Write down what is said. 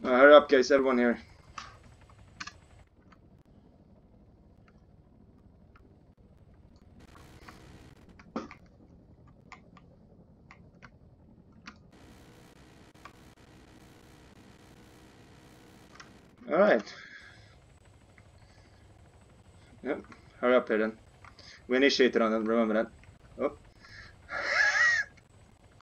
Hurry up, guys, everyone here. Alright. Yep, hurry up here then. We initiated on them, remember that. Oh.